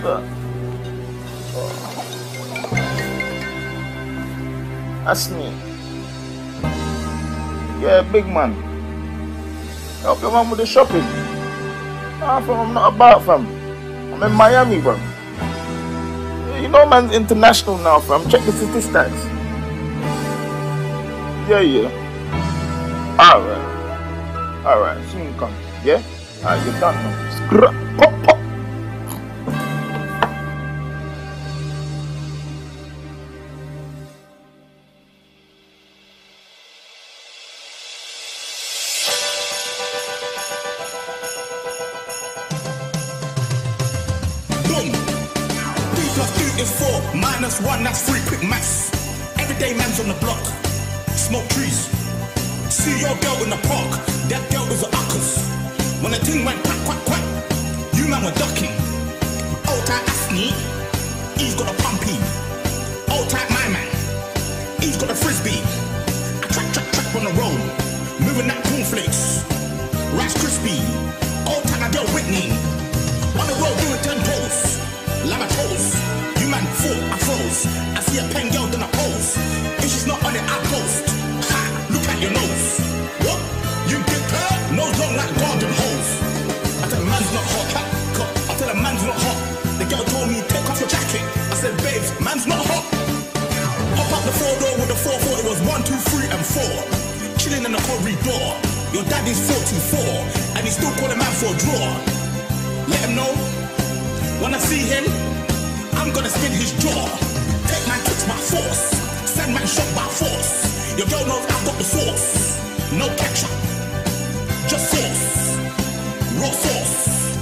Look. That's me. Yeah, big man. Help your man with the shopping. Nah, fam, I'm not about, fam. I'm in Miami, bro. You know man's international now, fam. Check the statistics. Yeah. Alright, soon come. Yeah? Alright, you're done now. Pop, pop. Boom! 3 + 2 is 4, -1, that's 3, quick maths. Everyday man's on the block, smoke trees. See your girl in the park, that girl was a uckers. When the thing went quack, quack, quack, you man were ducking. Old tight Asney, he's got a pumpy. Old tight my man, he's got a frisbee. I track on the road, moving that cornflakes. Rice crispy, old tight my girl Whitney. On the road doing 10 toes, lava toes. You man fought, I froze. I see a pen girl, then I pose. If she's not on it, I post. Ha, look at your nose. What? You big her? Nose long like garden hose. I tell the man's not hot. I tell the man's not hot. The girl told me, take off your jacket. I said, babes, man's not hot. Hop up the 4-door with the 4-4. It was 1, 2, 3, and 4. Chilling in the corridor. Your daddy's 44, and he's still calling man for a draw. Let him know, when I see him, I'm gonna spin his jaw. Take man kicks by force, send man shot by force. Your girl knows I've got the sauce. No ketchup, just sauce, raw sauce.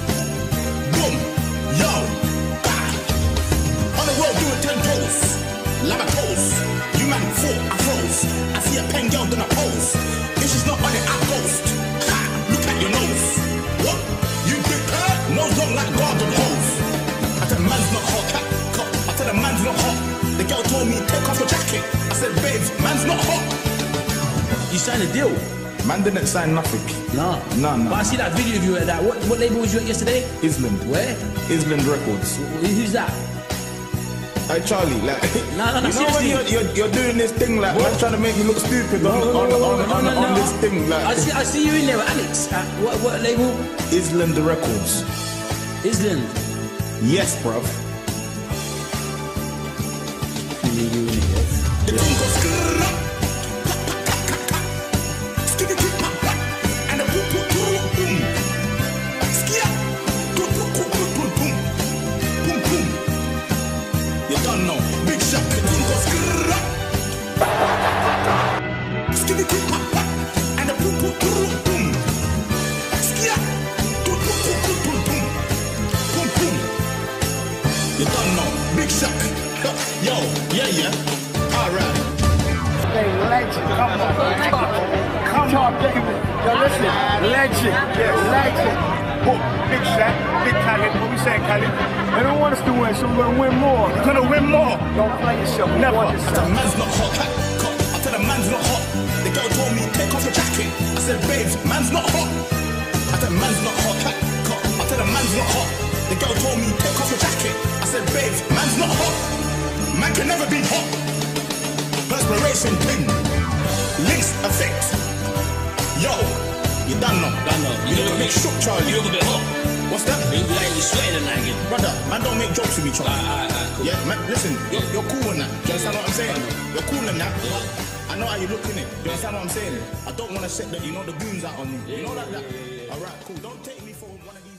Boom, yo, bang. On the road doing 10 toes, lava toes. You man fought, I froze. I see a pen girl, then I pose. If she's not on it, I ghost. Ha, look at your nose. What? You big her? Nose long like garden hose. I tell the man's not hot. I tell the man's not hot. The girl told me, take off your jacket. I said, babes, man's not hot. You signed a deal? Man didn't sign nothing. Nah. Nah. But I see that video of you at that. What label was you at yesterday? Island. Where? Island Records. Who's that? Hey Charlie, like, No, you know seriously. when you're doing this thing, like, man's trying to make me look stupid on this thing, like. I see you in there with Alex. What label? Island Records. Island. Yes, bruv. The thing goes skrrrr up. Skitty tick pop pop. And the boom boom boom boom. Skia. Boom boom boom boom boom. Boom boom. You don't know. Big Shaq. The thing goes skrrrr up. Skitty tick pop pop. And the boom boom boom boom. Skia. Boom boom boom boom boom boom. Boom boom. You don't know. Big Shaq. Yo, yeah. Alright. Hey, legend, come on, David. Yo, listen, legend, legend. Oh, big Shaq, big talent. What we saying, Cali? They don't want us to win, so we're gonna win more. We're gonna win more. Don't play yourself. Never. I tell the man's not hot. I tell the man's not hot. The girl told me, take off your jacket. I said, babes, man's not hot. I tell the man's not hot. I tell the man's not hot. The girl told me, take off your jacket. I said, babes, man's not hot. Man can never be hot. Perspiration pin. Links effect. Yo, you done know. You look a bit shook, Charlie. You look a bit hot. What's that? You look like you're sweating and nagging. Brother, man don't make jokes with me, Charlie. Cool. Yeah, man, listen, you're cool on that. Do you understand what I'm saying? You're cool on that. I know how you look in it. Do you understand what I'm saying? I don't want to set the, the goons out on you. You know that? Alright, cool. Don't take me for one of these.